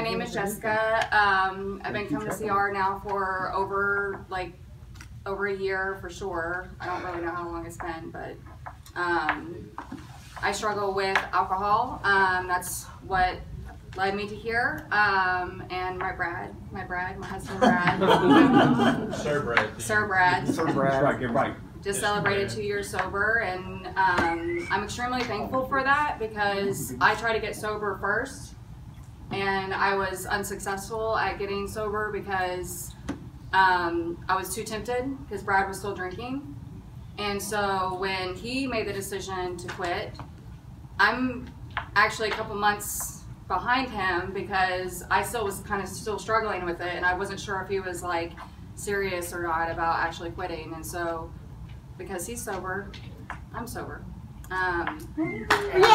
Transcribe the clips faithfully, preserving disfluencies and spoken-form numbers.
name is Jessica. Um, I've been coming to C R now for over like over a year for sure. I don't really know how long it's been, but um, I struggle with alcohol. Um, that's what led me to here. Um, and my Brad, my Brad, my husband Brad. Sir Brad. Sir Brad. Sir Brad. Right, you're right. Just celebrated two years sober, and um, I'm extremely thankful for that because I tried to get sober first, and I was unsuccessful at getting sober because um, I was too tempted because Brad was still drinking. And so when he made the decision to quit, I'm actually a couple months behind him because I still was kind of still struggling with it, and I wasn't sure if he was like serious or not about actually quitting. And so because he's sober, I'm sober. Um, and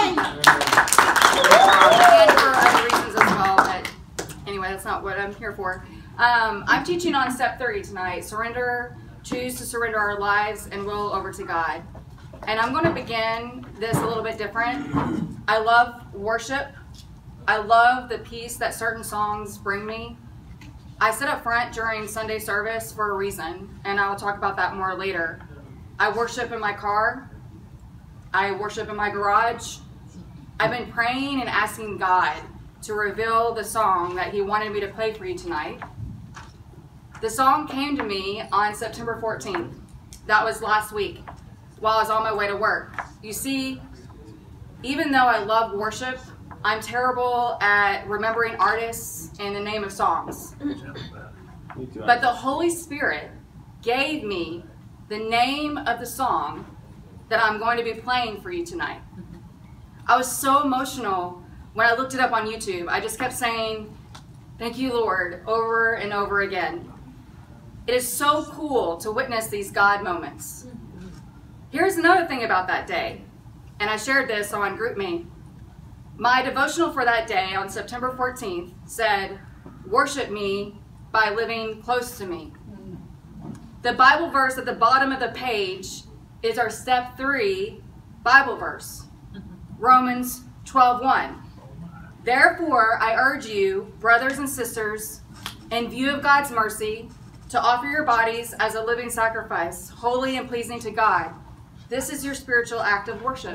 for other reasons as well, but anyway, that's not what I'm here for. Um, I'm teaching on step three tonight, surrender, choose to surrender our lives and will over to God. And I'm going to begin this a little bit different. I love worship. I love the peace that certain songs bring me. I sit up front during Sunday service for a reason, and I'll talk about that more later. I worship in my car. I worship in my garage. I've been praying and asking God to reveal the song that He wanted me to play for you tonight. The song came to me on September fourteenth. That was last week while I was on my way to work. You see, even though I love worship, I'm terrible at remembering artists and the name of songs. But the Holy Spirit gave me the name of the song that I'm going to be playing for you tonight. I was so emotional when I looked it up on YouTube. I just kept saying, "Thank you, Lord," over and over again. It is so cool to witness these God moments. Here's another thing about that day, and I shared this on GroupMe. My devotional for that day on September fourteenth said, "Worship me by living close to me." The Bible verse at the bottom of the page is our step three Bible verse, Romans twelve one. "Therefore, I urge you, brothers and sisters, in view of God's mercy, to offer your bodies as a living sacrifice, holy and pleasing to God. This is your spiritual act of worship."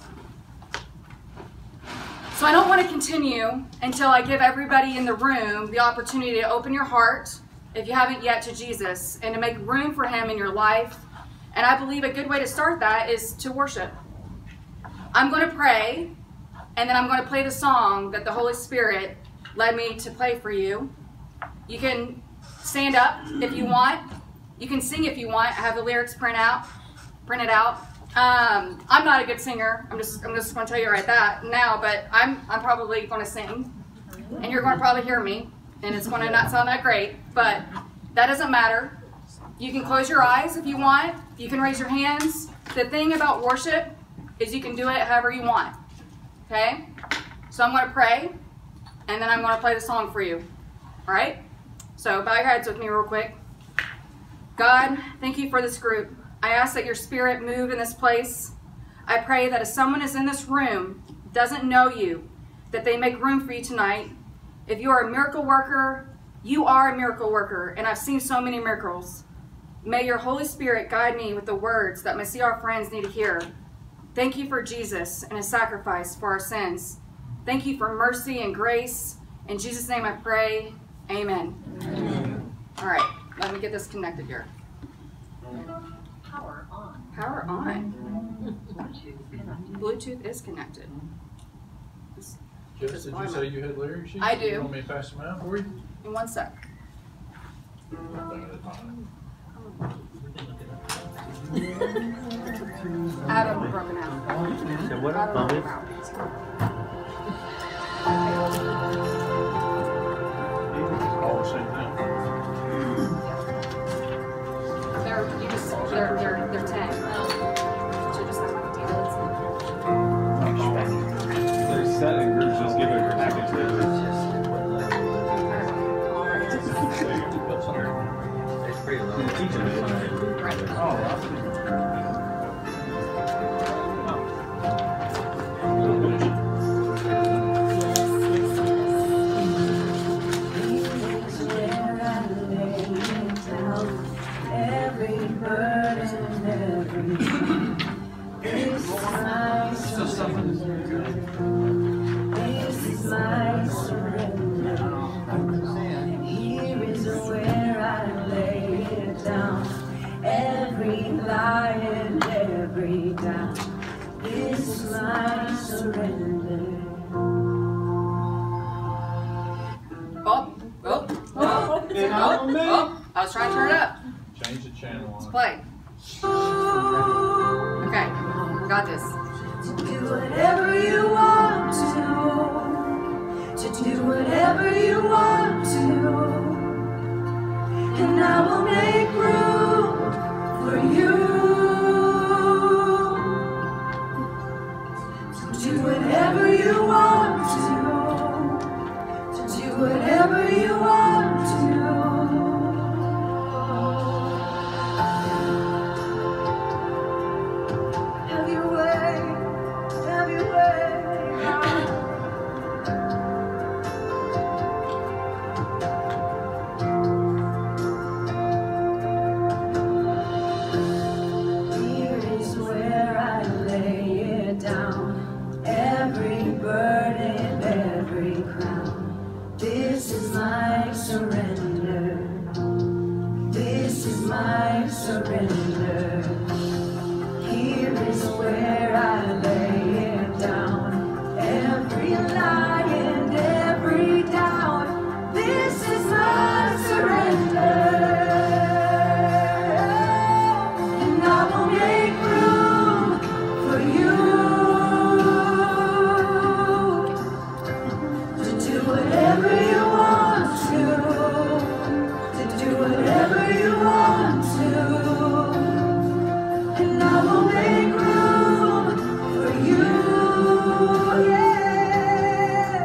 So I don't want to continue until I give everybody in the room the opportunity to open your heart, if you haven't yet, to Jesus, and to make room for Him in your life. And I believe a good way to start that is to worship. I'm going to pray, and then I'm going to play the song that the Holy Spirit led me to play for you. You can stand up if you want. You can sing if you want. I have the lyrics print out, printed out. Um, I'm not a good singer. I'm just I'm just going to tell you right that now, but I'm I'm probably going to sing, and you're going to probably hear me, and it's going to not sound that great, but that doesn't matter. You can close your eyes if you want. You can raise your hands. The thing about worship is you can do it however you want. Okay? So I'm going to pray, and then I'm going to play the song for you. All right? So bow your heads with me real quick. God, thank you for this group. I ask that your Spirit move in this place. I pray that if someone is in this room, doesn't know you, that they make room for you tonight. If you are a miracle worker, you are a miracle worker, and I've seen so many miracles. May your Holy Spirit guide me with the words that my C R friends need to hear. Thank you for Jesus and His sacrifice for our sins. Thank you for mercy and grace. In Jesus' name I pray, amen. Amen. All right, let me get this connected here. Power on. Power on. Bluetooth connected. Bluetooth is connected. Jess, did you say you had lyrics? I do. You want me to pass them out for you? In one sec. Adam broken out. So what Adam up, broken Bubbles? out. All the same thing. They're, you just, they're, they're, they're ten. So just have my details. There's seven groups, just give it a package later. It's pretty low. You're teaching it. Right. Oh, burden, every time. This is my surrender. This is my surrender. Here is where I lay it down. Every lie and every doubt. This is my surrender. Oh, oh, oh, oh, oh. I was trying to turn it up. Change the channel on. Play. Okay, got this. To do whatever you want to. To do whatever you want to. And I will make room for you. To do whatever you want to. To do whatever you want to. Have your way, have your way. Here is where I lay it down. Every burden, every crown. This is my surrender. This is my surrender. Here is where I lay it down. Every lie and every doubt. This is my surrender. And I will make room for you. To do whatever you want to. To do whatever you want to. And I will make room for you, yeah.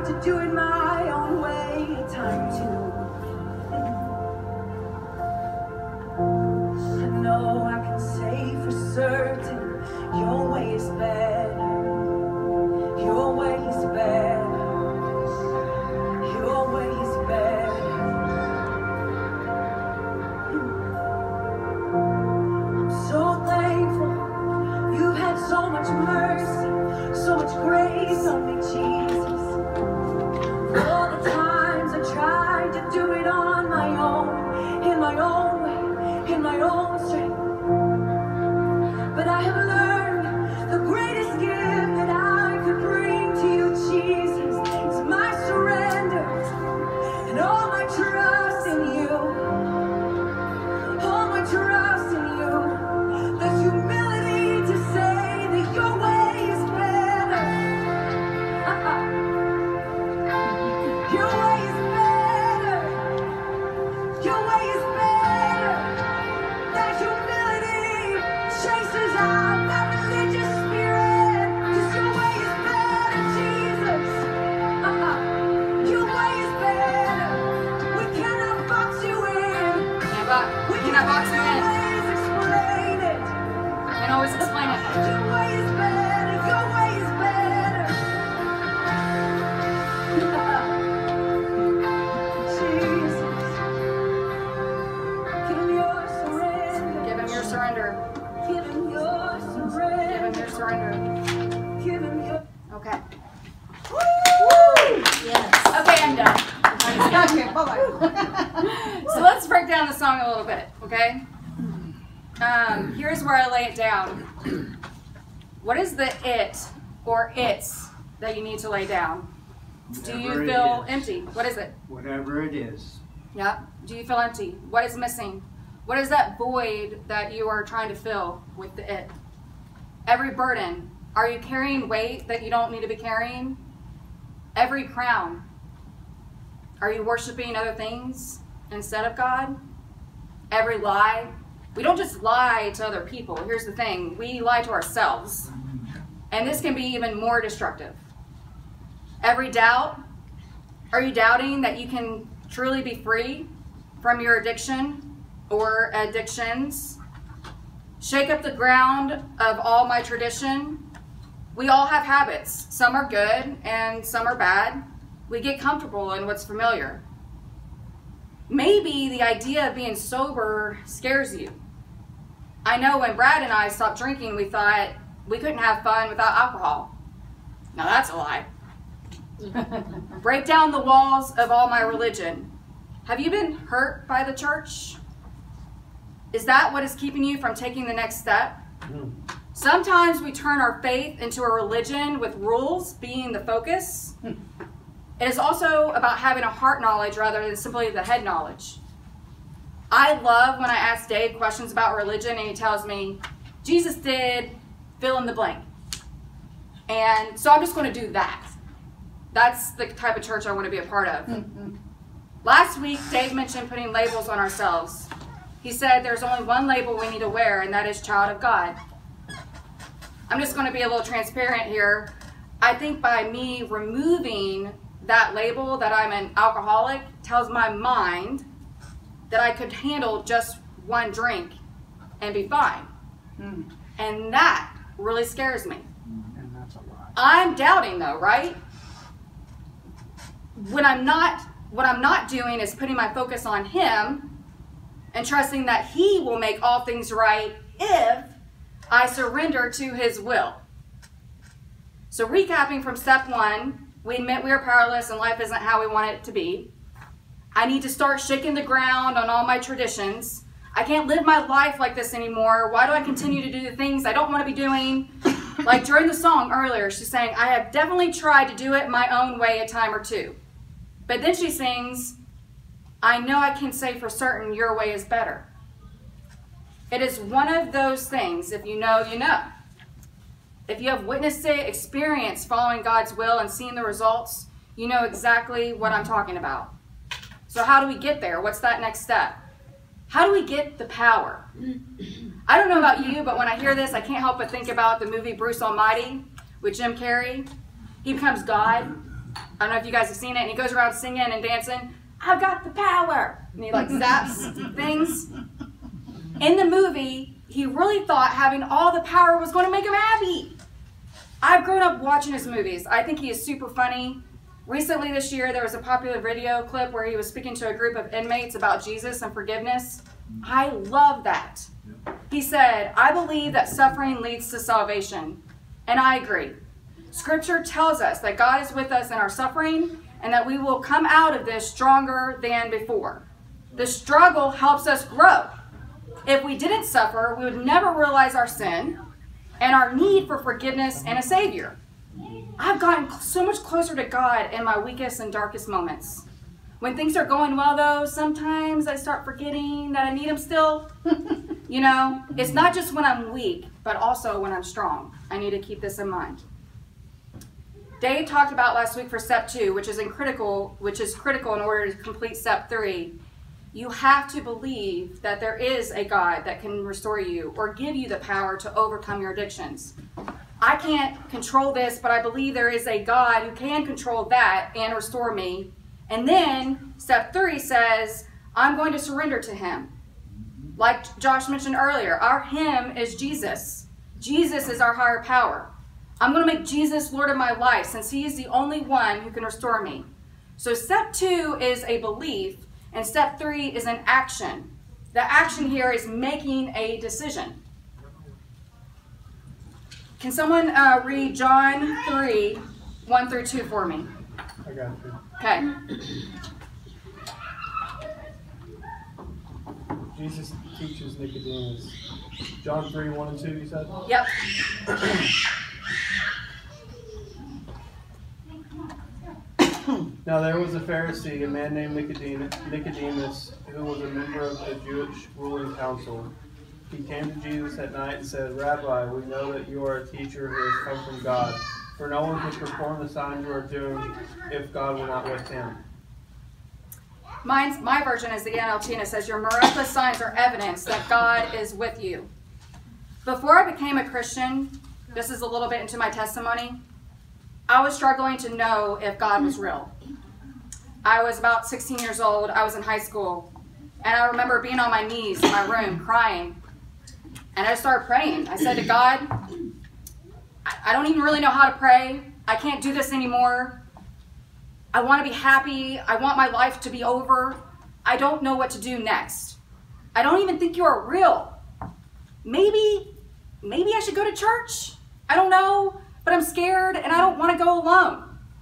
to do it my own way, time to. I know I can say for certain your way is better. Your way is better. Your way is better. I'm so thankful you've had so much mercy, so much grace on me, Jesus. All the times I tried to do it on my own, in my own way, in my own strength. But I have learned the greatest gift that I could bring to you, Jesus, is my surrender and all my trust in you. All my trust in you. The humility to say that your way is better. Your way is better. Your way is better. That humility chases out that religious spirit. 'Cause your way is better, Jesus. Your way is better. We cannot box you in. Can't box, We cannot box you in. always explain it. Can't always explain it. Your way is better. Your way is better. Jesus, give him your surrender. Give him your surrender. Give him your Give him surrender. your surrender. Give him your. Okay. Yes. Okay, I'm done. Okay, bye-bye. So let's break down the song a little bit, okay? Um, here's where I lay it down. What is the it or it's that you need to lay down? Do you Whatever it feel is. empty? What is it? Whatever it is. Yeah. Do you feel empty? What is missing? What is that void that you are trying to fill with the it? Every burden. Are you carrying weight that you don't need to be carrying? Every crown. Are you worshiping other things instead of God? Every lie. We don't just lie to other people. Here's the thing. We lie to ourselves. And this can be even more destructive. Every doubt. Are you doubting that you can truly be free from your addiction or addictions? Shake up the ground of all my tradition. We all have habits. Some are good and some are bad. We get comfortable in what's familiar. Maybe the idea of being sober scares you. I know when Brad and I stopped drinking, we thought we couldn't have fun without alcohol. Now that's a lie. Break down the walls of all my religion. Have you been hurt by the church? Is that what is keeping you from taking the next step? Sometimes we turn our faith into a religion with rules being the focus. It is also about having a heart knowledge rather than simply the head knowledge. I love when I ask Dave questions about religion and he tells me, Jesus did fill in the blank. And so I'm just going to do that. That's the type of church I want to be a part of. Mm-hmm. Last week, Dave mentioned putting labels on ourselves. He said there's only one label we need to wear, and that is child of God. I'm just going to be a little transparent here. I think by me removing that label that I'm an alcoholic tells my mind that I could handle just one drink and be fine. Mm. And that really scares me. And that's a lie. I'm doubting though, right? When I'm not, what I'm not doing is putting my focus on him and trusting that he will make all things right if I surrender to his will. So recapping from step one, we admit we are powerless and life isn't how we want it to be. I need to start shaking the ground on all my traditions. I can't live my life like this anymore. Why do I continue to do the things I don't want to be doing? Like during the song earlier, she's saying, I have definitely tried to do it my own way a time or two. But then she sings, I know I can say for certain your way is better. It is one of those things, if you know, you know. If you have witnessed it, experienced following God's will and seen the results, you know exactly what I'm talking about. So how do we get there? What's that next step? How do we get the power? I don't know about you, but when I hear this, I can't help but think about the movie Bruce Almighty with Jim Carrey. He becomes God. I don't know if you guys have seen it, and he goes around singing and dancing, I've got the power, and he like zaps things. In the movie, he really thought having all the power was going to make him happy. I've grown up watching his movies. I think he is super funny. Recently this year, there was a popular video clip where he was speaking to a group of inmates about Jesus and forgiveness. I love that. He said, I believe that suffering leads to salvation. And I agree. Scripture tells us that God is with us in our suffering and that we will come out of this stronger than before. The struggle helps us grow. If we didn't suffer, we would never realize our sin and our need for forgiveness and a Savior. I've gotten so much closer to God in my weakest and darkest moments. When things are going well, though, sometimes I start forgetting that I need Him still. You know, it's not just when I'm weak, but also when I'm strong. I need to keep this in mind. Dave talked about last week for step two, which is in critical, which is critical in order to complete step three. You have to believe that there is a God that can restore you or give you the power to overcome your addictions. I can't control this, but I believe there is a God who can control that and restore me. And then step three says, I'm going to surrender to Him. Like Josh mentioned earlier, our Him is Jesus. Jesus is our higher power. I'm going to make Jesus Lord of my life since He is the only one who can restore me. So step two is a belief, and step three is an action. The action here is making a decision. Can someone uh, read John three, one through two for me? I got you. Okay. Jesus teaches Nicodemus. John three, one and two, you said? Yep. Now there was a Pharisee, a man named Nicodemus, Nicodemus, who was a member of the Jewish ruling council. He came to Jesus at night and said, Rabbi, we know that you are a teacher who has come from God, for no one could perform the signs you are doing if God were not with him. Mine's, my version is the N L T, and it says, your miraculous signs are evidence that God is with you. Before I became a Christian, this is a little bit into my testimony, I was struggling to know if God was real. I was about sixteen years old. I was in high school. And I remember being on my knees in my room crying. And I started praying. I said to God, I don't even really know how to pray. I can't do this anymore. I want to be happy. I want my life to be over. I don't know what to do next. I don't even think you are real. Maybe, maybe I should go to church. I don't know. But I'm scared and I don't want to go alone.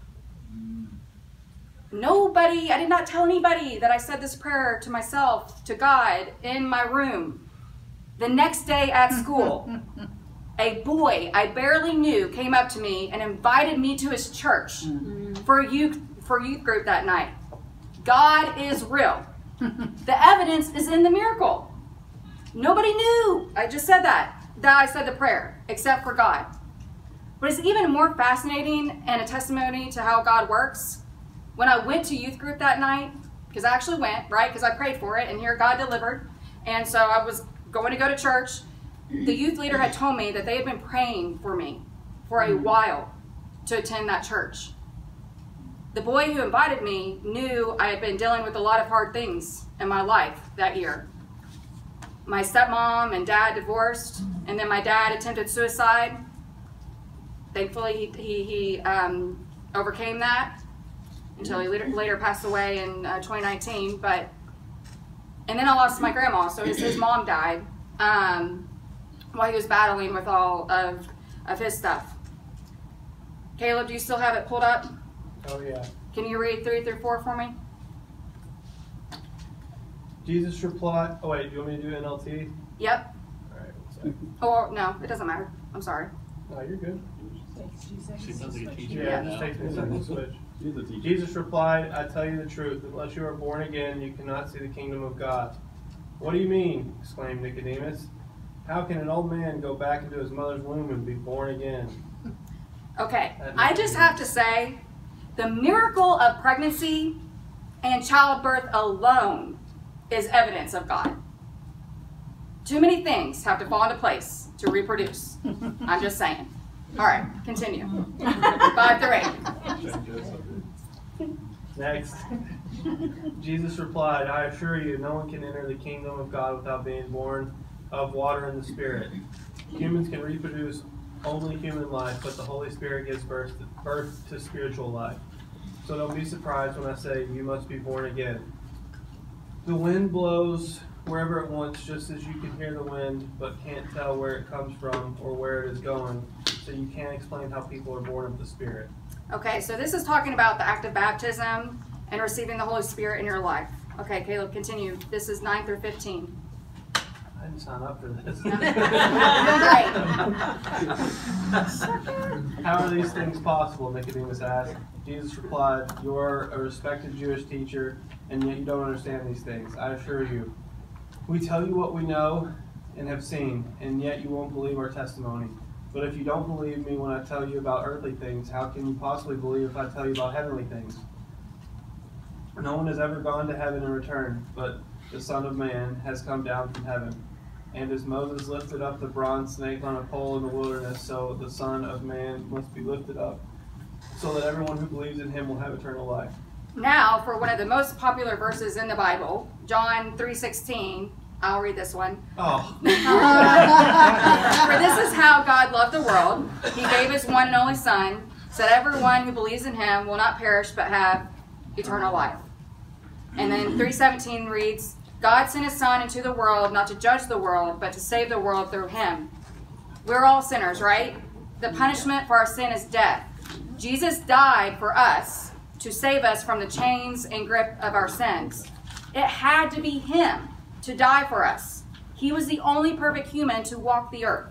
Nobody, I did not tell anybody that I said this prayer to myself, to God, in my room. The next day at school, a boy I barely knew came up to me and invited me to his church for a youth, for a youth group that night. God is real. The evidence is in the miracle. Nobody knew, I just said that, that I said the prayer, except for God. But it's even more fascinating and a testimony to how God works. When I went to youth group that night, because I actually went, right, because I prayed for it, and here God delivered, and so I was going to go to church, the youth leader had told me that they had been praying for me for a while to attend that church. The boy who invited me knew I had been dealing with a lot of hard things in my life that year. My stepmom and dad divorced, and then my dad attempted suicide. Thankfully, he, he, he um, overcame that until he later, later passed away in uh, twenty nineteen. But and then I lost my grandma, so his, his mom died um, while he was battling with all of, of his stuff. Caleb, do you still have it pulled up? Oh, yeah. Can you read three through four for me? Jesus replied, oh wait, do you want me to do N L T? Yep. All right, one second. Or no, it doesn't matter. I'm sorry. No, you're good. She sounds like a teacher. Yeah, Yeah. it just takes me a second to switch. She's a teacher. Jesus replied, I tell you the truth, unless you are born again, you cannot see the kingdom of God. What do you mean? Exclaimed Nicodemus. How can an old man go back into his mother's womb and be born again? Okay, I just have to say, the miracle of pregnancy and childbirth alone is evidence of God. Too many things have to fall into place to reproduce. I'm just saying. All right, continue. Five through eight. Next, Jesus replied, I assure you, no one can enter the kingdom of God without being born of water and the Spirit. Humans can reproduce only human life, but the Holy Spirit gives birth to, birth to spiritual life. So don't be surprised when I say you must be born again. The wind blows wherever it wants, just as you can hear the wind, but can't tell where it comes from or where it is going. So you can't explain how people are born of the Spirit. Okay, so this is talking about the act of baptism and receiving the Holy Spirit in your life. Okay, Caleb, continue. This is nine through fifteen. I didn't sign up for this. No. How are these things possible? Nicodemus asked. Jesus replied, you are a respected Jewish teacher, and yet you don't understand these things. I assure you. We tell you what we know and have seen, and yet you won't believe our testimony. But if you don't believe me when I tell you about earthly things, how can you possibly believe if I tell you about heavenly things? No one has ever gone to heaven and returned, but the Son of Man has come down from heaven. And as Moses lifted up the bronze snake on a pole in the wilderness, so the Son of Man must be lifted up, so that everyone who believes in him will have eternal life. Now, for one of the most popular verses in the Bible, John three sixteen. I'll read this one. Oh. For this is how God loved the world. He gave his one and only Son, so that everyone who believes in him will not perish but have eternal life. And then three seventeen reads, God sent his Son into the world not to judge the world, but to save the world through him. We're all sinners, right? The punishment for our sin is death. Jesus died for us to save us from the chains and grip of our sins. It had to be him to die for us. He was the only perfect human to walk the earth.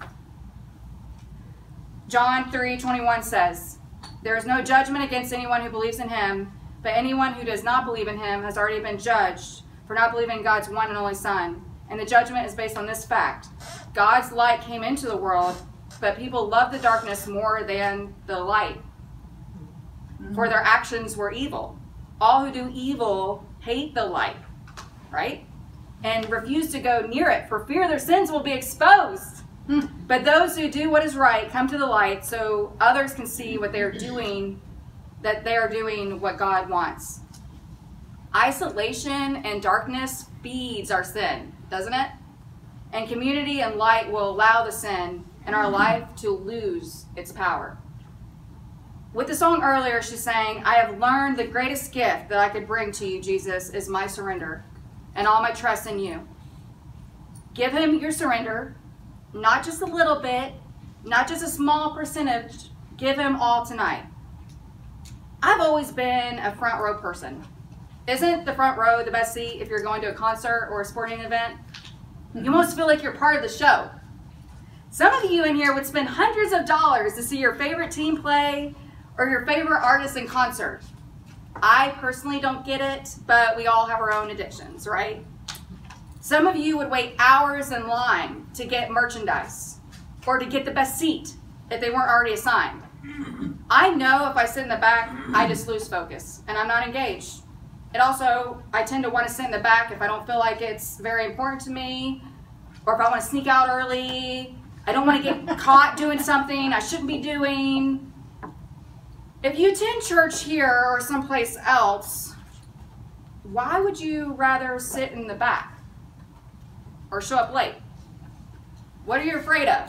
John three twenty-one says, there is no judgment against anyone who believes in him, but anyone who does not believe in him has already been judged for not believing in God's one and only Son. And the judgment is based on this fact. God's light came into the world, but people loved the darkness more than the light, for their actions were evil. All who do evil hate the light, right? And refuse to go near it, for fear their sins will be exposed. But those who do what is right come to the light, so others can see what they are doing, that they are doing what God wants. Isolation and darkness feeds our sin, doesn't it? And community and light will allow the sin in our life to lose its power. With the song earlier, she's saying, I have learned the greatest gift that I could bring to you, Jesus, is my surrender and all my trust in you. Give him your surrender, not just a little bit, not just a small percentage. Give him all tonight. I've always been a front row person. Isn't the front row the best seat if you're going to a concert or a sporting event? You almost feel like you're part of the show. Some of you in here would spend hundreds of dollars to see your favorite team play or your favorite artist in concert. I personally don't get it, but we all have our own addictions, right? Some of you would wait hours in line to get merchandise or to get the best seat if they weren't already assigned. I know if I sit in the back, I just lose focus and I'm not engaged. It also, I tend to want to sit in the back if I don't feel like it's very important to me, or if I want to sneak out early. I don't want to get caught doing something I shouldn't be doing. If you attend church here or someplace else, why would you rather sit in the back or show up late? What are you afraid of?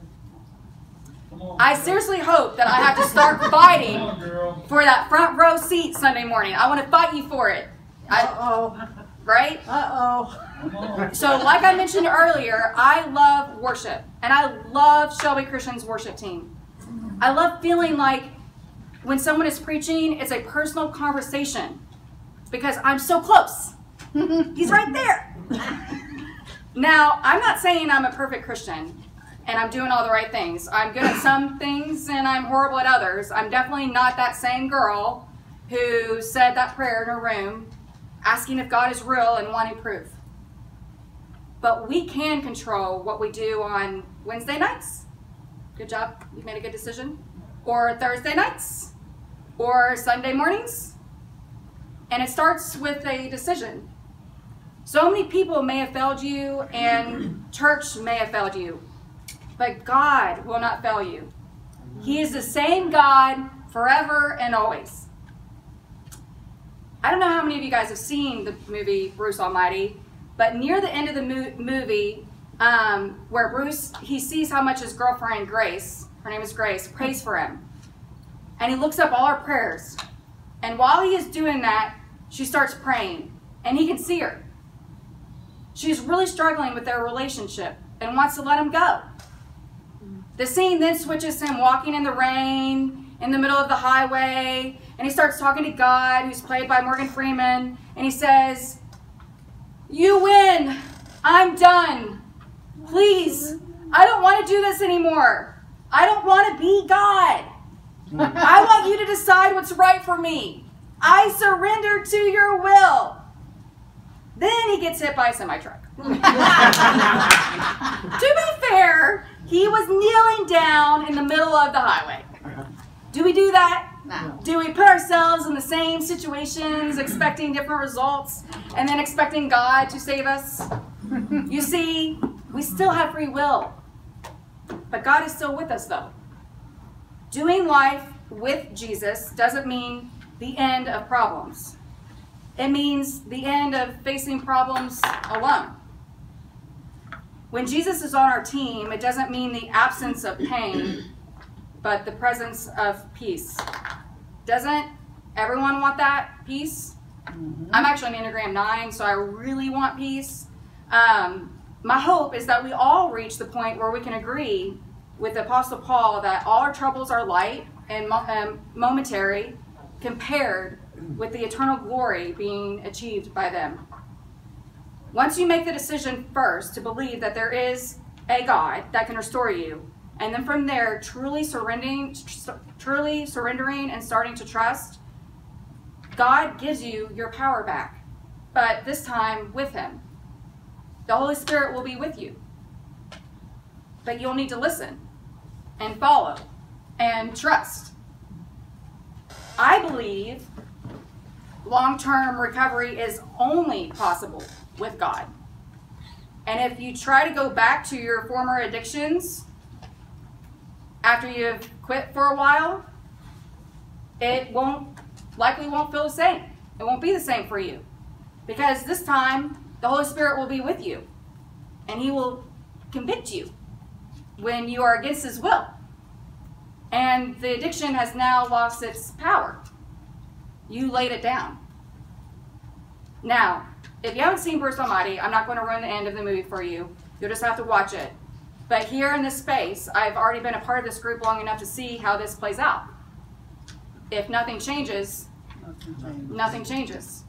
I seriously hope that I have to start fighting for that front row seat Sunday morning. I want to fight you for it. Uh-oh. Right? Uh-oh. So like I mentioned earlier, I love worship. And I love Shelby Christian's worship team. I love feeling like when someone is preaching, it's a personal conversation. Because I'm so close. He's right there. Now, I'm not saying I'm a perfect Christian. And I'm doing all the right things. I'm good at some things and I'm horrible at others. I'm definitely not that same girl who said that prayer in her room asking if God is real and wanting proof. But we can control what we do on Wednesday nights. Good job. You made a good decision. Or Thursday nights. Or Sunday mornings. And it starts with a decision. So many people may have failed you and church may have failed you. But God will not fail you. He is the same God forever and always. I don't know how many of you guys have seen the movie Bruce Almighty, but near the end of the mo- movie, um, where Bruce, he sees how much his girlfriend Grace, her name is Grace, prays for him. And he looks up all her prayers. And while he is doing that, she starts praying. And he can see her. She's really struggling with their relationship and wants to let him go. The scene then switches to him walking in the rain, in the middle of the highway, and he starts talking to God, who's played by Morgan Freeman, and he says, "You win. I'm done. Please, I don't want to do this anymore. I don't want to be God. I want you to decide what's right for me. I surrender to your will." Then he gets hit by a semi-truck. To be fair, he was kneeling down in the middle of the highway. Do we do that? No. Do we put ourselves in the same situations, expecting different results, and then expecting God to save us? You see, we still have free will. But God is still with us, though. Doing life with Jesus doesn't mean the end of problems. It means the end of facing problems alone. When Jesus is on our team, it doesn't mean the absence of pain, but the presence of peace. Doesn't everyone want that peace? Mm-hmm. I'm actually an Enneagram nine, so I really want peace. Um, my hope is that we all reach the point where we can agree with the Apostle Paul that all our troubles are light and mo- um, momentary compared with the eternal glory being achieved by them. Once you make the decision first to believe that there is a God that can restore you, and then from there truly surrendering, truly surrendering and starting to trust, God gives you your power back, but this time with Him. The Holy Spirit will be with you, but you'll need to listen and follow and trust. I believe long-term recovery is only possible with God. And if you try to go back to your former addictions after you've quit for a while, it won't, likely won't feel the same. It won't be the same for you. Because this time, the Holy Spirit will be with you. And He will convict you when you are against His will. And the addiction has now lost its power. You laid it down. Now, if you haven't seen Bruce Almighty, I'm not going to ruin the end of the movie for you. You'll just have to watch it. But here in this space, I've already been a part of this group long enough to see how this plays out. If nothing changes, nothing changes.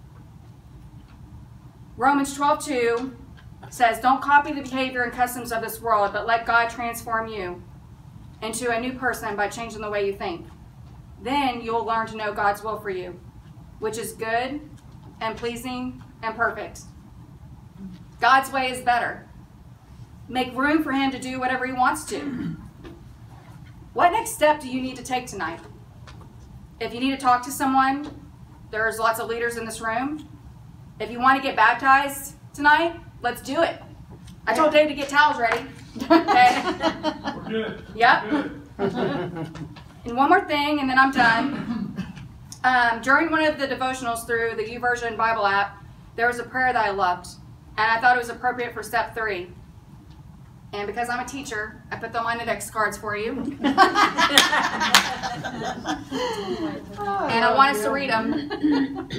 Romans twelve two says, "Don't copy the behavior and customs of this world, but let God transform you into a new person by changing the way you think. Then you'll learn to know God's will for you, which is good and pleasing and perfect." God's way is better. Make room for Him to do whatever He wants to. What next step do you need to take tonight? If you need to talk to someone, there's lots of leaders in this room. If you want to get baptized tonight, let's do it. I told Dave to get towels ready. Okay? We're good. Yep. Good. And one more thing, and then I'm done. Um, during one of the devotionals through the YouVersion Bible app, there was a prayer that I loved, and I thought it was appropriate for step three. And because I'm a teacher, I put them on index cards for you. And I want us to read them.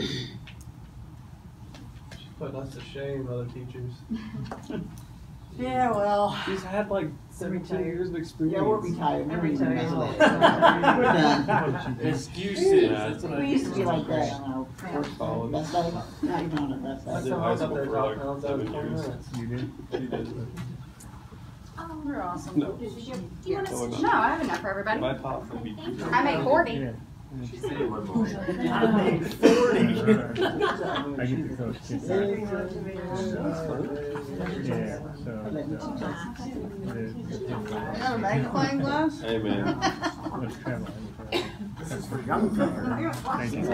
Put us to shame, other teachers. Yeah, well. She's had like seventeen years of experience. Yeah, we're retired. We're retired. retired. Excuses. That's what I We used to be like that. First on our first college. best day. Not even on the best I day. did high school Up there for talking, I like was out seven twenty years. minutes. You did? You did. Oh, we're awesome. No. Did you get, Do you want Oh, us? No, I have enough for everybody. If I pop, it'd be. I make forty. I get the coach kids. Yeah, so. You got a magnifying glass? Hey man. Let's travel. This is for young people. Thank you.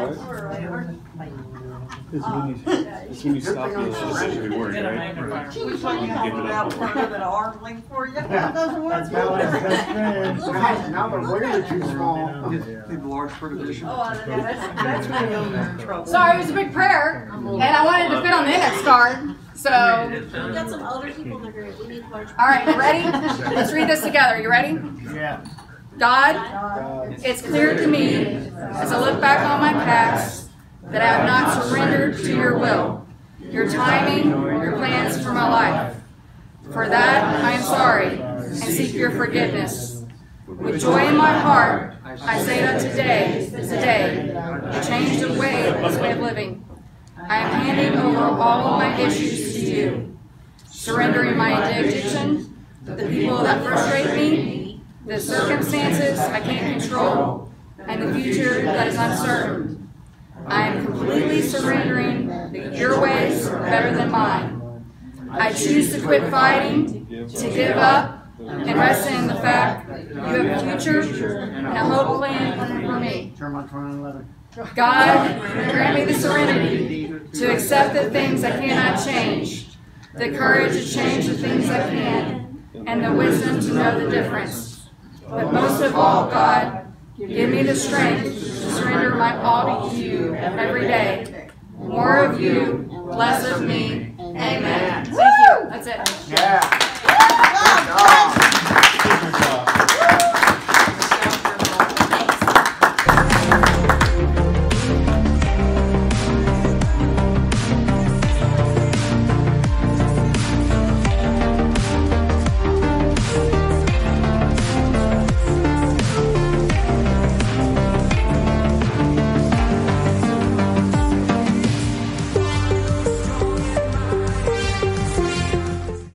It's when you, it's when you stop the should be worried, right? Which one you have about further than an arm length for you? That's Bella's best friend. Now, now the wings are too small. Need the large print edition. Oh, I know, that's, that's when you're in trouble. Sorry, it was a big prayer, and I wanted to fit on the index card. So, all We got some older people in the group. We need large. right, you ready? Let's read this together. You ready? Yeah. God, Uh, it's clear to me as I look back on my past that I have not surrendered to your will, your timing, your plans for my life. For that, I am sorry and seek your forgiveness. With joy in my heart, I say that today, today, a change of way, this way of living. I am handing over all of my issues to you, surrendering my addiction, the people that frustrate me, the circumstances I can't control, and the future that is uncertain. I am completely surrendering that your ways are better than mine. I choose to quit fighting, to give up, and rest in the fact that you have a future and a hope plan for me. Turn my twenty eleven. God, grant me the serenity to accept the things I cannot change, the courage to change the things I can, and the wisdom to know the difference. But most of all, God, give me the strength to surrender my all to you every day. More of you, less of me. Amen. Thank you. That's it. Yeah.